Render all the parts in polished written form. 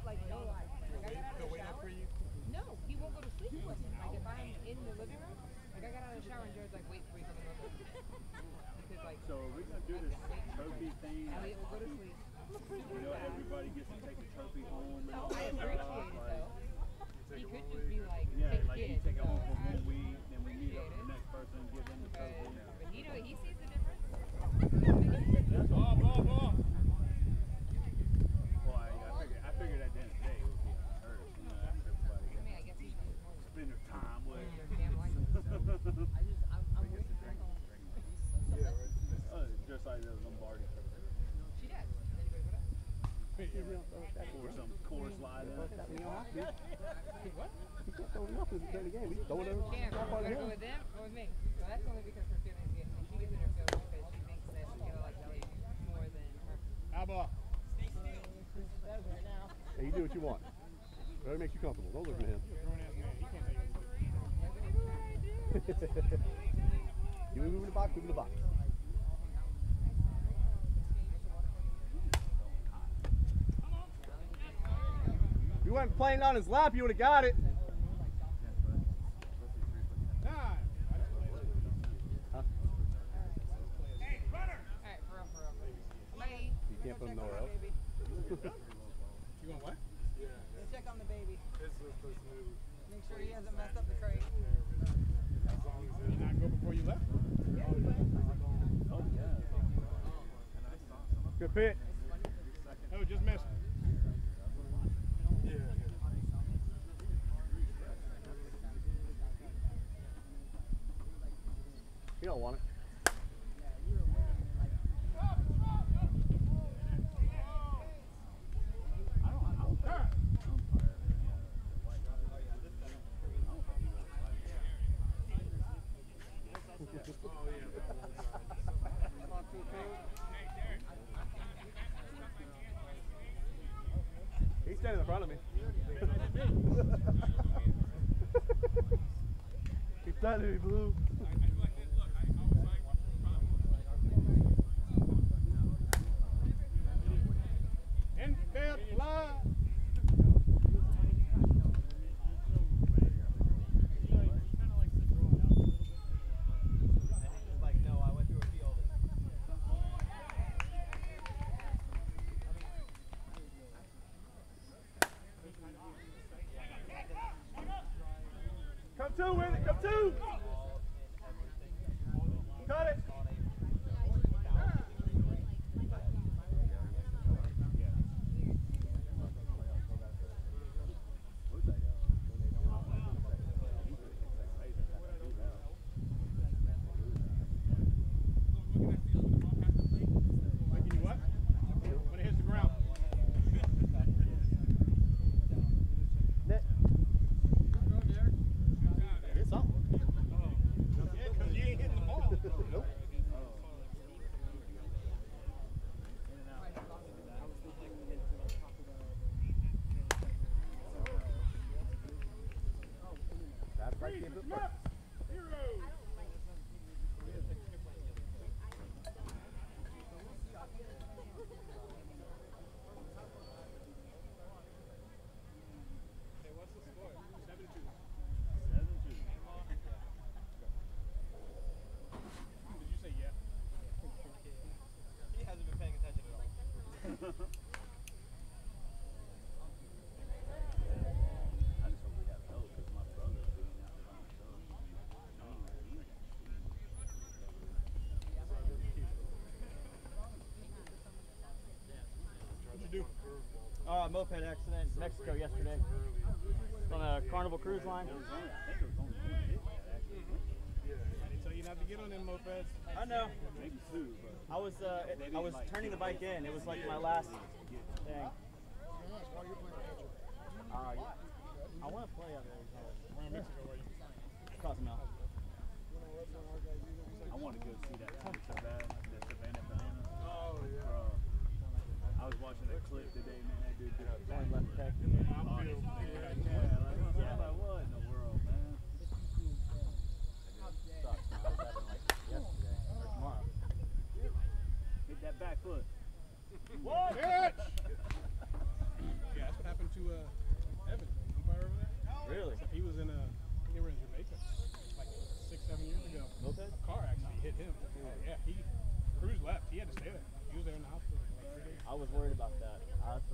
like no lie. Like I got out of the shower. No, he won't go to sleep with me. Like if I'm in the living room, like I got out of the shower and Jared's like, wait before you come in the living room. Because like, so are we gonna do this trophy thing? Elliot will go to sleep. You know, everybody gets to take a trophy home. And No, all I that appreciate stuff. it though. He could just be like, Yeah, take like you kids. take it So home for I 1 week, then we meet up appreciate with the it. next person and give them the trophy. But he sees the difference. That's all. Ball. Well, I figured at the end of the day it would be hers. You know, that's everybody. I mean, I guess he's Spend their time with. damn license. So I'm waiting for just like the Lombardi. she does. Anybody put up? Or some chorus line. What? He can't throw it up in the game. He's throwing it over. Cam, you wanna go with them or with me? Well, that's only because her feelings get. She gets in her feelings because she thinks that she gotta like Elliot more than her. Abba. Hey, you do what you want. Whatever makes you comfortable. Don't look at him. You move in the box, move in the box. If you weren't playing on his lap, you would have got it. Huh? Alright, for real. Bye. You can't put him nowhere else. You going what? Yeah. Check on the baby. Make sure he hasn't messed up the crate. As long as it did not go before you left. Oh, yeah. Good pitch. No, just missed. Yeah. You don't want it. He's standing in front of me. He's standing in me, Blue. Infield fly. Come two, Whitney, come two! Cut it! Like you what? When it hits the ground. Net. It's something. Yeah, because you ain't hitting the ball. Nope. That's right, keep it first. Hey, what's the score? 7-2. 7-2. Did you say yeah? He hasn't been paying attention at all. I just hope we have help because my brother's being out there by himself. What'd you do? Moped accident in Mexico yesterday. On a Carnival Cruise Line. I think it was only one hit that actually. They tell you not to get on them mopeds. I know. Maybe two, but I was turning the bike in. It was like my last thing. I want to play out there. We're in Mexico, right? Cozumel. I want to go see that movie so bad. The Savannah Banana. Oh, yeah. Bro, I was watching a clip today, man. That dude did a Going left tech. Outfield. yeah, like what in the world, man? Sucks. Man. I was having like yesterday or tomorrow. Hit that back foot. What? Yeah, that's what happened to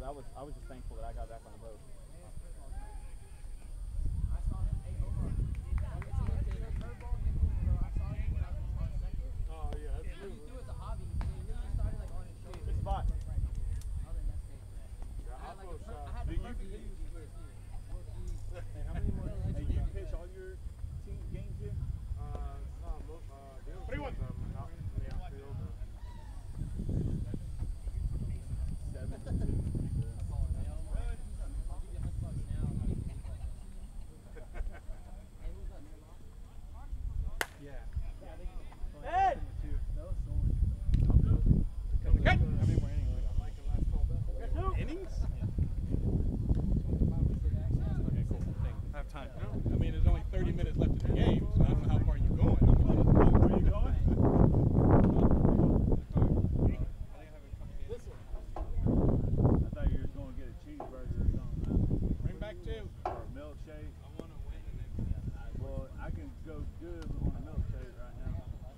I was just thankful that I got back on the boat. I saw him. Hey, Omar. Your curveball hit me, bro. I saw him when I was on second. Oh, yeah, that's He new. threw as a hobby. And he really started like on his shoulder. Good spot. Like, right here. I was like, that's crazy. Yeah, I I had like feel a shot. I had the Did you- perfect view for this year. Hey, how many more Hey, do you pitch all your team games here? No, the other teams, out in the outfield. 7-2. Yeah. Ed! How many more innings we got? Like the last 12 back. Innings? Okay, cool. I have time. I mean, there's only 30 minutes left in the game, so I don't know how far you're going. Where you going? I thought you were going to get a cheeseburger or something. Bring back 2. Or a milkshake. I want to win the next game. Well, I can go good on a milkshake right now.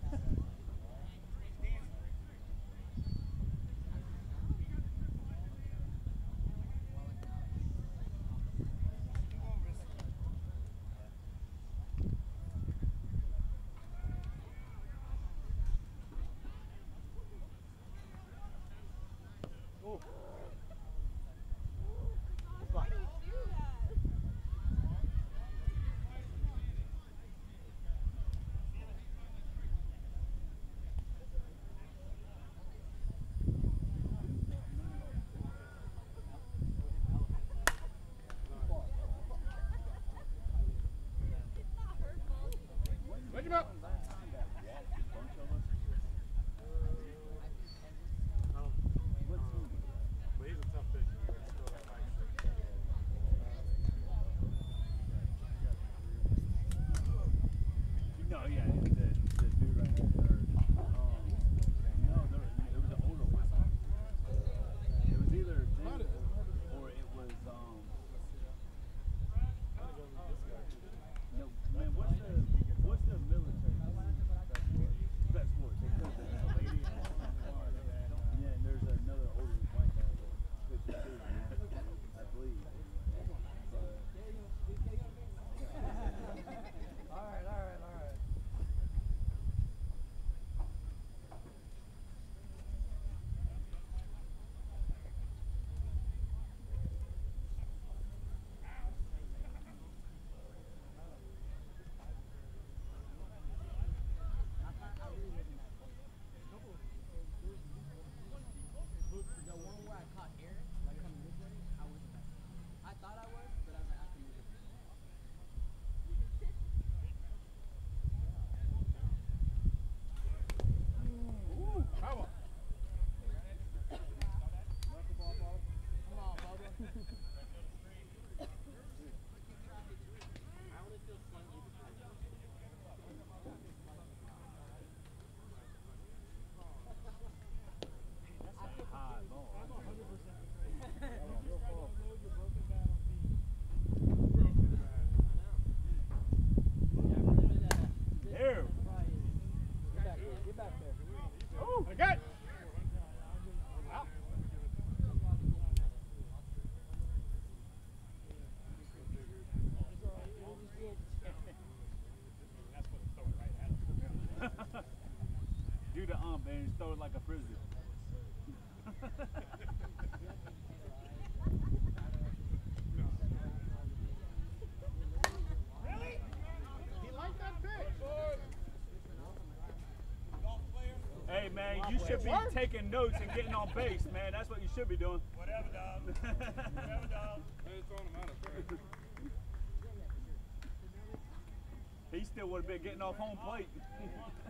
Oh. Good spot. Wake him up. But he's a tough pitcher. Still got life. No, yeah, the dude right there. No, there was an older one. It was either dude or it was no, man, what's the military best sport? They could have been a lady. Yeah, and there's another older white guy that pitches too, I believe. All right. The one where I caught Aaron, like coming this way, I wasn't back. I thought I was, but I was like, I can move it. Power. Come on, Bubba. High ball. There. Get back there. Oh, okay. Wow. That's what it's throwing right at him. Do the and just throw it like a frisbee. Really? He liked that pitch. Hey man, you should be taking notes and getting on base, man. That's what you should be doing. Whatever, dog. Whatever, dog. He still would have been getting off home plate.